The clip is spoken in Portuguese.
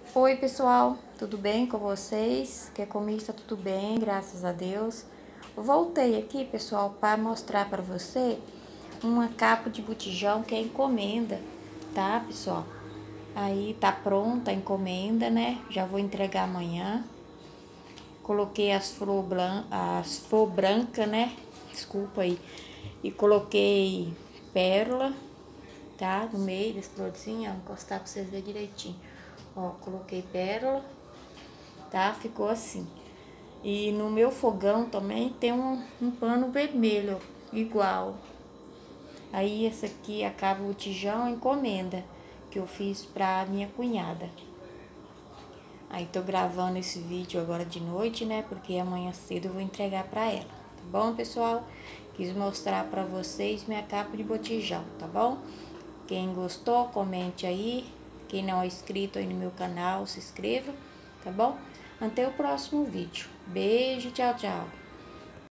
Oi pessoal, tudo bem com vocês? Que comigo está tudo bem, graças a Deus. Voltei aqui pessoal para mostrar para você uma capa de botijão que é encomenda, tá pessoal? Aí tá pronta a encomenda, né? Já vou entregar amanhã. Coloquei as flor branca, né? Desculpa aí. E coloquei pérola, tá? No meio das florzinhas, vou encostar para vocês verem direitinho. Ó, coloquei pérola, tá? Ficou assim. E no meu fogão também tem um pano vermelho, igual. Aí esse aqui acaba o botijão encomenda, que eu fiz pra minha cunhada. Aí tô gravando esse vídeo agora de noite, né? Porque amanhã cedo eu vou entregar pra ela, tá bom, pessoal? Quis mostrar pra vocês minha capa de botijão, tá bom? Quem gostou, comente aí. Quem não é inscrito aí no meu canal, se inscreva, tá bom? Até o próximo vídeo. Beijo, tchau, tchau.